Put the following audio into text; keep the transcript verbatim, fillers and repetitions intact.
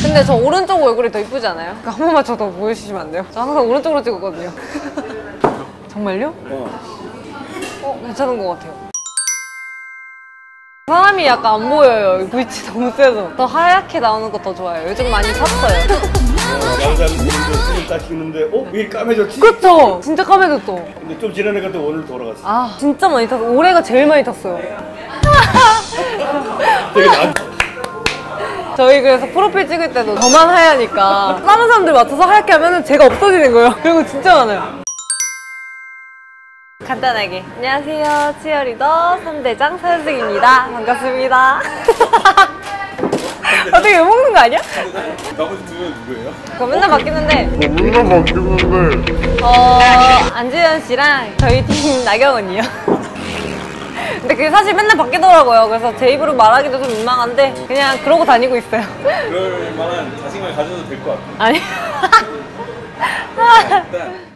근데 저 오른쪽 얼굴이 더 이쁘지 않아요? 그러니까 한 번만 저 더 보여주시면 안 돼요? 저 항상 오른쪽으로 찍었거든요. 정말요? 어. 어, 괜찮은 것 같아요. 사람이 약간 안 보여요. 불빛이 너무 세서. 더 하얗게 나오는 거 더 좋아요. 요즘 많이 샀어요. 양산 보는데 수준 딱 찍는데 어? 왜 까매졌지? 그쵸? 진짜 까매졌죠? 근데 좀 지나니까 또 오늘 돌아갔어. 아, 진짜 많이 탔어요. 올해가 제일 많이 탔어요. 되게 난... 저희 그래서 프로필 찍을 때도 저만 하얘니까 다른 사람들 맞춰서 하얗게 하면 제가 없어지는 거예요. 그런 거 진짜 많아요. 간단하게 안녕하세요, 치어리더 삼 대장 서현승입니다. 반갑습니다. 어떻게 왜 먹는 거 아니야? 나머지 두 명은 누구예요? 그거 맨날 바뀌는데 맨날 바뀌는데 어... 안지현 씨랑 저희 팀 나경 언니요. 근데 그게 사실 맨날 바뀌더라고요. 그래서 제 입으로 말하기도 좀 민망한데 그냥 그러고 다니고 있어요. 그럴 만한 자신감을 가져도 될 것 같아요. 아니 일단